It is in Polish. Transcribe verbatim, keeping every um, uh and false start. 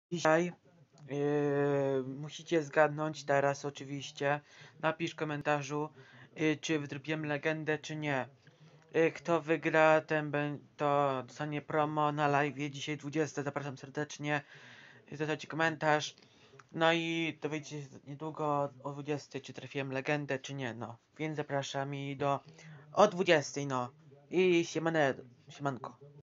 Dzisiaj yy, musicie zgadnąć teraz oczywiście. Napisz w komentarzu, yy, czy wydrupiemy legendę, czy nie. Yy, kto wygra, ten bę- to dostanie promo na live dzisiaj dwudziestej. Zapraszam serdecznie. Zostawcie komentarz. No i dowiecie się niedługo o dwudziestej, czy trafiłem legendę, czy nie. No, więc zapraszam i do o dwudziestej, no. I siemane, siemanko.